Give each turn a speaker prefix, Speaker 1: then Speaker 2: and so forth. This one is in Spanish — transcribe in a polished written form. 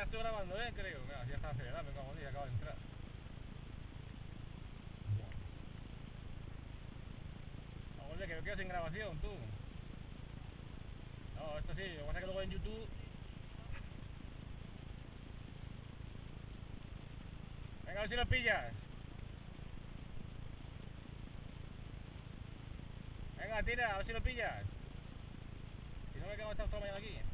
Speaker 1: estoy grabando, creo. Mira, ya está acelerando, como día, acaba de entrar. Vamos, que me quedo sin grabación, tú. No, esto sí, lo que pasa es que luego en YouTube. Venga, a ver si lo pillas. Venga, tira, a ver si lo pillas. Si no me quedo hasta mañana aquí.